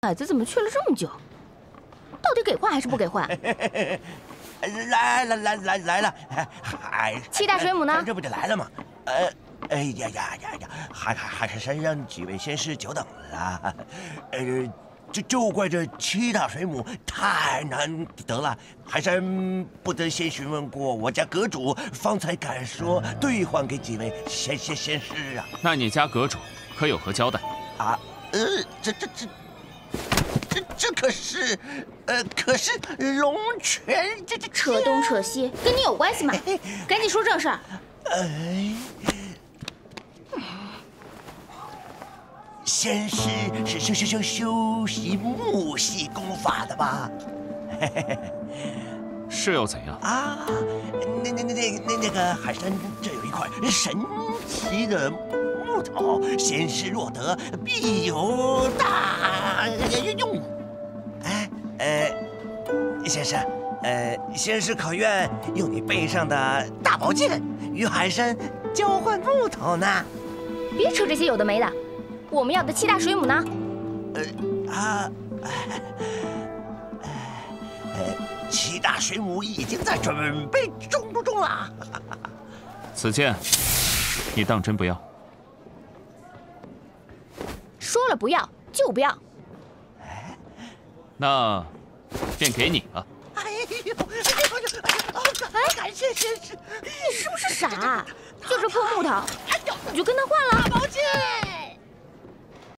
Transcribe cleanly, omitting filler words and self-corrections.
矮子怎么去了这么久？到底给换还是不给换？ 来了，还七大水母呢？ 这不就来了吗？哎呀，还是让几位仙师久等了。就怪这七大水母太难得了，还真不得先询问过我家阁主，方才敢说兑换给几位仙师啊。 那你家阁主可有何交代？ 啊，这可是龙泉这扯东扯西，跟你有关系吗？赶紧说正事儿。 仙师是修习木系功法的吧？ 是又怎样？ 啊，那个海山这有一块神奇的木头，仙师若得，必有大用。仙师，仙师可愿用你背上的大宝剑与海参交换木头呢？ 别扯这些有的没的，我们要的七大水母呢？ 七大水母已经在准备中了。 此剑，你当真不要？ 说了不要就不要。 那便给你了。 感谢仙师。 你是不是傻？就这破木头，你就跟他换了？ 大宝剑。